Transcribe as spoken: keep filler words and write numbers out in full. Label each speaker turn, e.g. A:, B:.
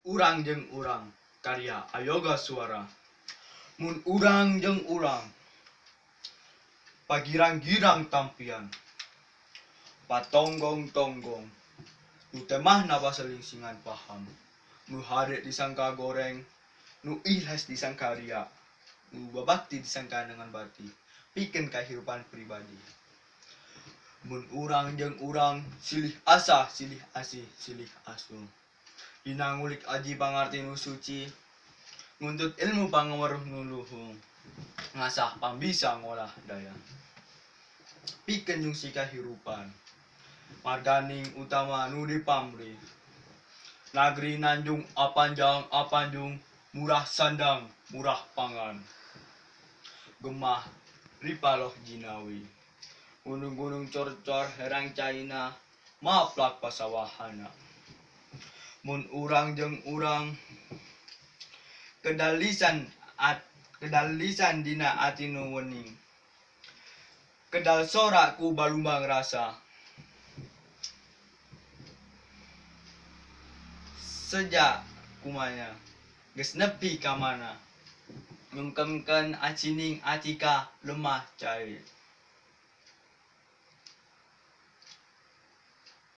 A: Urang jeung urang karya Ayoga Suara. Mun urang jeung urang pagirang-girang tampian patonggong-tonggong nu temahna pasalingsingan paham nu hade disangka goreng nu ikhlas disangka ria nu babakti disangka dengan bati pikeun kahirupan pribadi. Mun urang jeung urang silih asa silih asih silih asuh dina ngulik aji pangarti nu suci nguntut ilmu pangaweruh nu luhung ngasah pambisa ngolah daya pikeun nyungsi kahirupan marganing utama nu dipamrih nagri nanjung apanjang apanjung murah sandang murah pangan gemah ripaloh jinawi gunung-gunung cor-cor herang caina maplak pasawahana. Mun urang jeung urang kedalisan at kedalisan dina ati nu wening kedal sora ku balumbang rasa sejak kumanya geus nepi ka mana nyungkemkeun acining atika lemah cair